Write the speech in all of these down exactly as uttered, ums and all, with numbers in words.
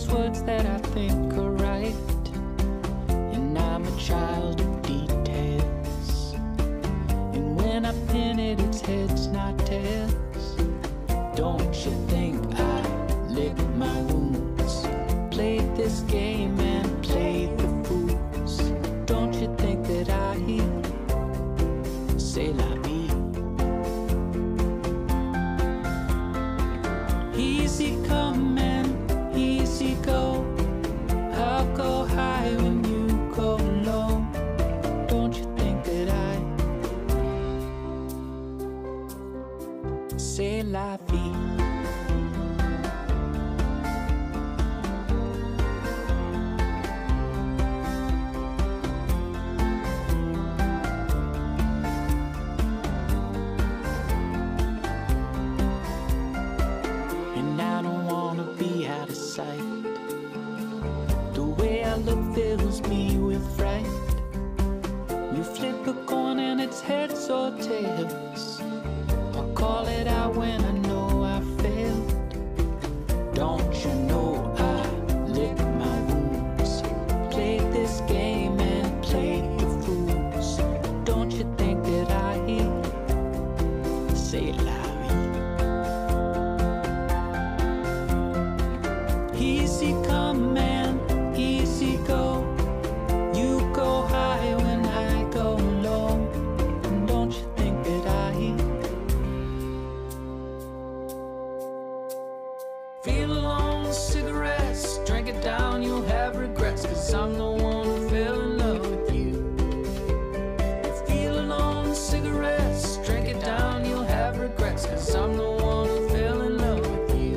just words that I think are right, and I'm a child of details. And when I pin it, it's heads, not tails. Don't you think I lick my wounds? Played this game and played the fools. Don't you think that I say la vie? Easy come and easy go. I'll go high when you go low. Don't you think that I say la vie? The way I look fills me with fright. You flip a coin and it's heads or tails. I'll call it out when I know I failed. Don't you know I lick my wounds? Played this game and played the fools. Don't you think that I say la vie? Easy come and easy go. You go high when I go low. And don't you think that I feel alone, cigarettes, drink it down, you'll have regrets. Cause I'm the one who fell in love with you. You feel alone, cigarettes, drink it down, you'll have regrets. Cause I'm the one who fell in love with you.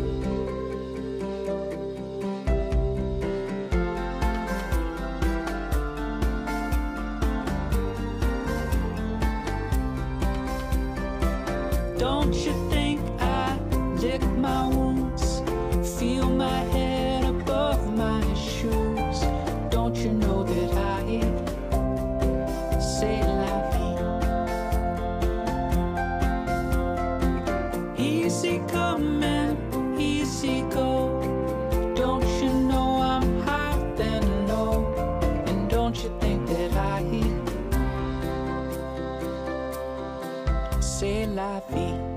Don't you think I lick my wounds? Feel my head above my shoes. Don't you know that I say la vie? Easy come and easy go. Don't you know I'm high then low? And don't you think that I say la vie?